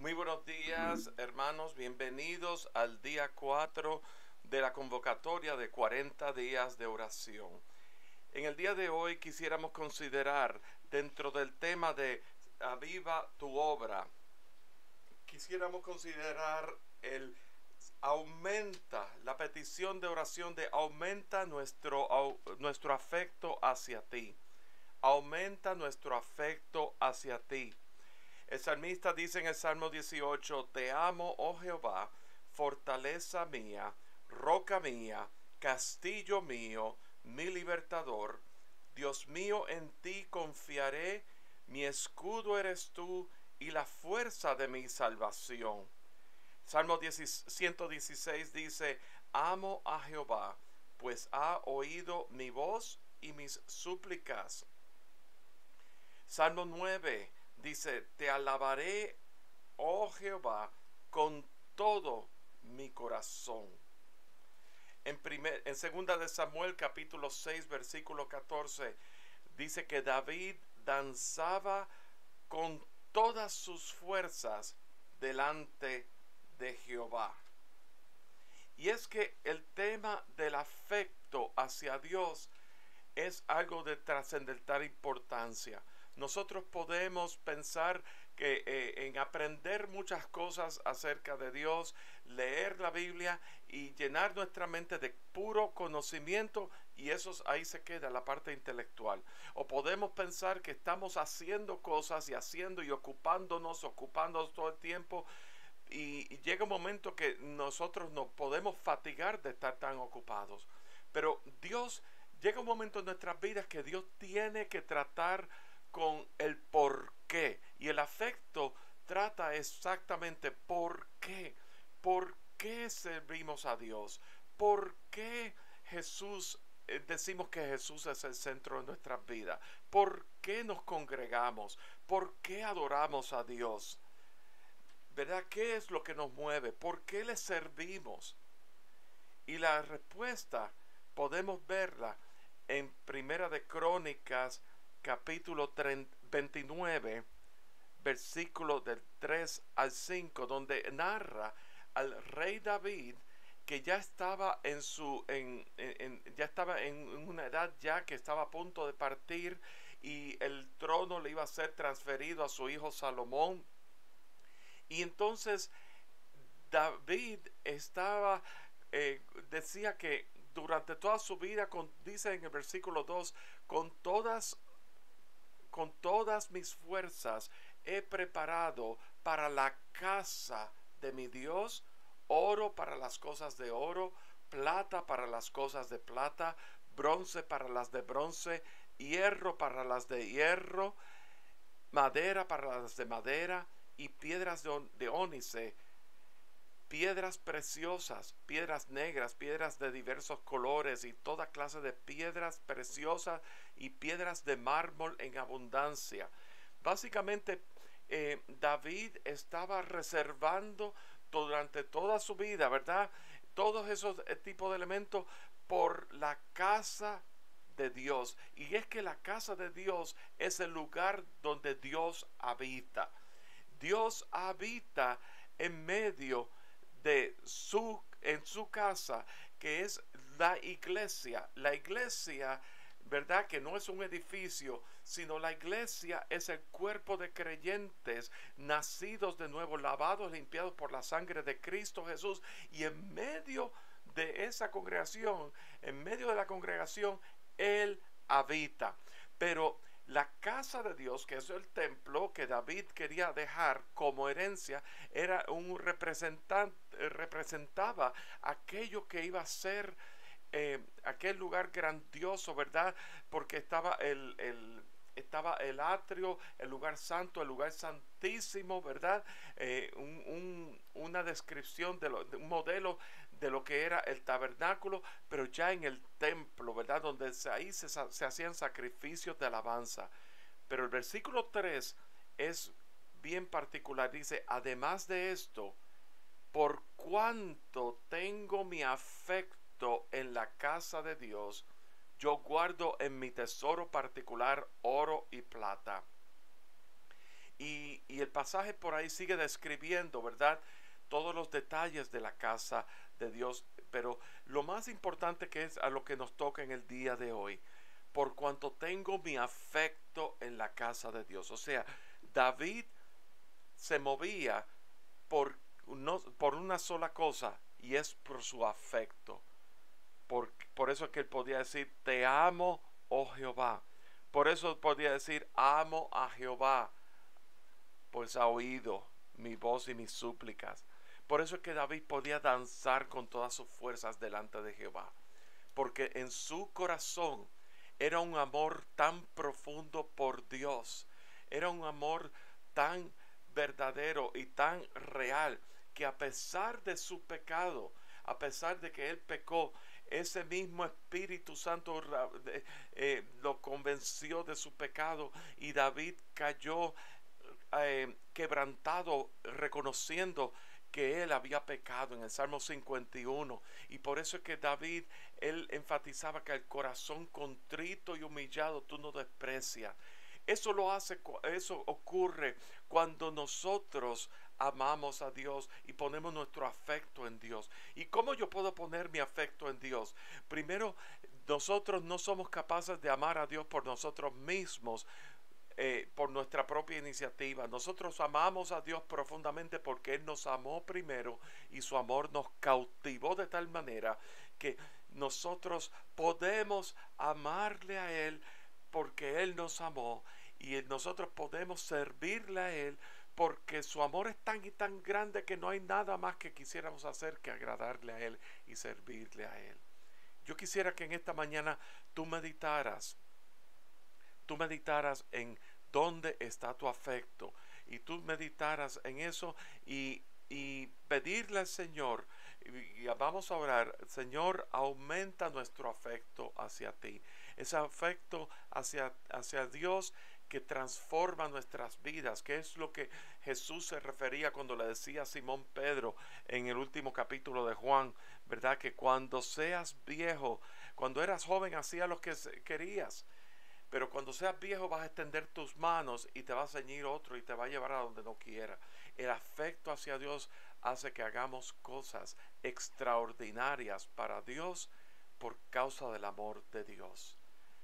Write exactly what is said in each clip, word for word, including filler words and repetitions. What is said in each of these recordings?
Muy buenos días, hermanos. Bienvenidos al día cuatro de la convocatoria de cuarenta días de oración. En el día de hoy quisiéramos considerar, dentro del tema de aviva tu obra, quisiéramos considerar el aumenta, la petición de oración de aumenta nuestro, au, nuestro afecto hacia ti. Aumenta nuestro afecto hacia ti. El salmista dice en el Salmo dieciocho: Te amo, oh Jehová, fortaleza mía, roca mía, castillo mío, mi libertador. Dios mío, en ti confiaré, mi escudo eres tú y la fuerza de mi salvación. Salmo ciento dieciséis dice: Amo a Jehová, pues ha oído mi voz y mis súplicas. Salmo nueve dice: Te alabaré, oh Jehová, con todo mi corazón. En, primer, en segunda de Samuel capítulo seis versículo catorce dice que David danzaba con todas sus fuerzas delante de Jehová. Y es que el tema del afecto hacia Dios es algo de trascendental importancia. Nosotros podemos pensar que eh, en aprender muchas cosas acerca de Dios, leer la Biblia y llenar nuestra mente de puro conocimiento, y eso ahí se queda la parte intelectual. O podemos pensar que estamos haciendo cosas y haciendo y ocupándonos, ocupándonos todo el tiempo, y, y llega un momento que nosotros nos podemos fatigar de estar tan ocupados. Pero Dios, llega un momento en nuestras vidas que Dios tiene que tratar con el por qué. Y el afecto trata exactamente por qué. ¿Por qué servimos a Dios? ¿Por qué Jesús, eh, decimos que Jesús es el centro de nuestras vidas? ¿Por qué nos congregamos? ¿Por qué adoramos a Dios? ¿Verdad? ¿Qué es lo que nos mueve? ¿Por qué le servimos? Y la respuesta podemos verla en Primera de Crónicas capítulo veintinueve, versículo del tres al cinco, donde narra al rey David, que ya estaba en su en, en, en, ya estaba en una edad ya que estaba a punto de partir, y el trono le iba a ser transferido a su hijo Salomón. Y entonces David estaba eh, decía que durante toda su vida, con, dice en el versículo dos, con todas con todas mis fuerzas he preparado para la casa de mi Dios oro para las cosas de oro, plata para las cosas de plata, bronce para las de bronce, hierro para las de hierro, madera para las de madera, y piedras de, de ónice, piedras preciosas, piedras negras, piedras de diversos colores y toda clase de piedras preciosas y piedras de mármol en abundancia. Básicamente, eh, David estaba reservando durante toda su vida, ¿verdad?, todos esos eh, tipos de elementos por la casa de Dios. Y es que la casa de Dios es el lugar donde Dios habita. Dios habita en medio de su, en su casa, que es la iglesia. La iglesia, ¿verdad?, que no es un edificio, sino la iglesia es el cuerpo de creyentes nacidos de nuevo, lavados, limpiados por la sangre de Cristo Jesús. Y en medio de esa congregación, en medio de la congregación, Él habita. Pero la casa de Dios, que es el templo que David quería dejar como herencia, era un representante, representaba aquello que iba a ser eh, aquel lugar grandioso, ¿verdad? Porque estaba el, el estaba el atrio, el lugar santo, el lugar santísimo, ¿verdad? Eh, un, un, una descripción, de, lo, de un modelo de lo que era el tabernáculo, pero ya en el templo, ¿verdad?, donde ahí se, se hacían sacrificios de alabanza. Pero el versículo tres es bien particular. Dice: además de esto, por cuanto tengo mi afecto en la casa de Dios, yo guardo en mi tesoro particular oro y plata. Y, y el pasaje por ahí sigue describiendo, ¿verdad?, todos los detalles de la casa de Dios. Pero lo más importante que es a lo que nos toca en el día de hoy: por cuanto tengo mi afecto en la casa de Dios. O sea, David se movía por, no, por una sola cosa, y es por su afecto. Por, por eso es que él podía decir: te amo, oh Jehová. Por eso podía decir: amo a Jehová, pues ha oído mi voz y mis súplicas. Por eso es que David podía danzar con todas sus fuerzas delante de Jehová, porque en su corazón era un amor tan profundo por Dios, era un amor tan verdadero y tan real, que a pesar de su pecado, a pesar de que él pecó, ese mismo Espíritu Santo eh, lo convenció de su pecado, y David cayó eh, quebrantado, reconociendo que él había pecado en el Salmo cincuenta y uno. Y por eso es que David, él enfatizaba que el corazón contrito y humillado tú no desprecias. Eso lo hace, eso ocurre cuando nosotros amamos a Dios y ponemos nuestro afecto en Dios. ¿Y cómo yo puedo poner mi afecto en Dios? Primero, nosotros no somos capaces de amar a Dios por nosotros mismos, Eh, por nuestra propia iniciativa. Nosotros amamos a Dios profundamente porque Él nos amó primero, y su amor nos cautivó de tal manera que nosotros podemos amarle a Él porque Él nos amó, y nosotros podemos servirle a Él porque su amor es tan y tan grande que no hay nada más que quisiéramos hacer que agradarle a Él y servirle a Él. Yo quisiera que en esta mañana tú meditaras tú meditaras en dónde está tu afecto, y tú meditaras en eso, y, y pedirle al Señor, y, y vamos a orar: Señor, aumenta nuestro afecto hacia ti, ese afecto hacia, hacia Dios que transforma nuestras vidas, que es lo que Jesús se refería cuando le decía a Simón Pedro en el último capítulo de Juan, ¿verdad?, que cuando seas viejo, cuando eras joven hacías lo que querías, pero cuando seas viejo vas a extender tus manos y te va a ceñir otro y te va a llevar a donde no quiera. El afecto hacia Dios hace que hagamos cosas extraordinarias para Dios por causa del amor de Dios.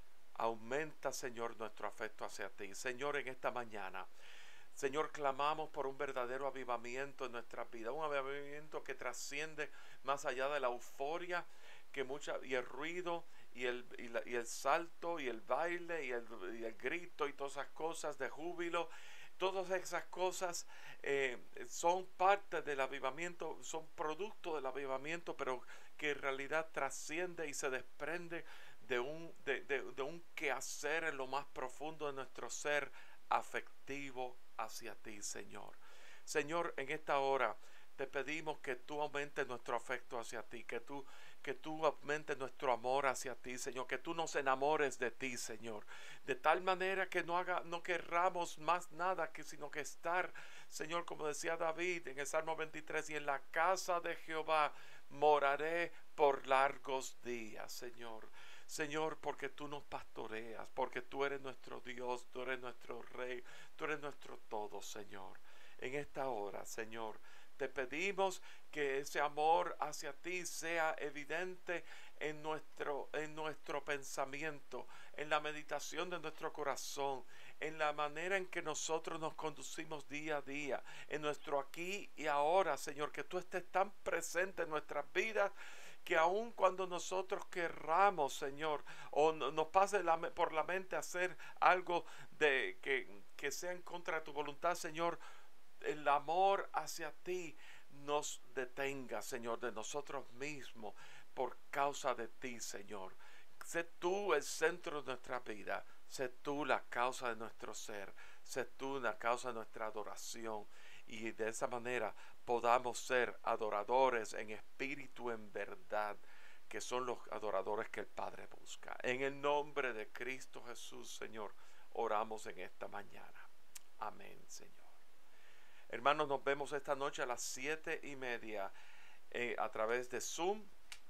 Aumenta, Señor, nuestro afecto hacia ti. Señor, en esta mañana, Señor, clamamos por un verdadero avivamiento en nuestras vidas, un avivamiento que trasciende más allá de la euforia que mucha, y el ruido y el, y, la, y el salto y el baile y el, y el grito y todas esas cosas de júbilo. Todas esas cosas eh, son parte del avivamiento, son producto del avivamiento, pero que en realidad trasciende y se desprende de un, de, de, de un quehacer en lo más profundo de nuestro ser afectivo hacia ti, Señor. Señor, en esta hora te pedimos que tú aumentes nuestro afecto hacia ti, que tú, que tú aumentes nuestro amor hacia ti, Señor, que tú nos enamores de ti, Señor, de tal manera que no haga, no querramos más nada que sino que estar, Señor, como decía David en el Salmo veintitrés: y en la casa de Jehová moraré por largos días, Señor. Señor, porque tú nos pastoreas, porque tú eres nuestro Dios, tú eres nuestro Rey, tú eres nuestro todo, Señor. En esta hora, Señor, te pedimos que ese amor hacia ti sea evidente en nuestro, en nuestro pensamiento, en la meditación de nuestro corazón, en la manera en que nosotros nos conducimos día a día, en nuestro aquí y ahora, Señor, que tú estés tan presente en nuestras vidas, que aun cuando nosotros querramos, Señor, o nos pase la, por la mente hacer algo de, que, que sea en contra de tu voluntad, Señor, el amor hacia ti nos detenga, Señor, de nosotros mismos por causa de ti, Señor. Sé tú el centro de nuestra vida, sé tú la causa de nuestro ser, sé tú la causa de nuestra adoración, y de esa manera podamos ser adoradores en espíritu, en verdad, que son los adoradores que el Padre busca. En el nombre de Cristo Jesús, Señor, oramos en esta mañana. Amén, Señor. Hermanos, nos vemos esta noche a las siete y media eh, a través de Zoom.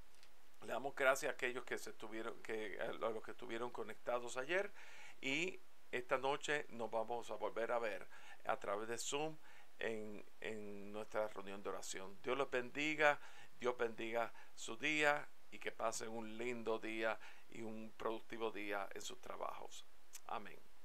Le damos gracias a aquellos que se tuvieron, que, a los que estuvieron conectados ayer, y esta noche nos vamos a volver a ver a través de Zoom en, en nuestra reunión de oración. Dios los bendiga, Dios bendiga su día y que pasen un lindo día y un productivo día en sus trabajos. Amén.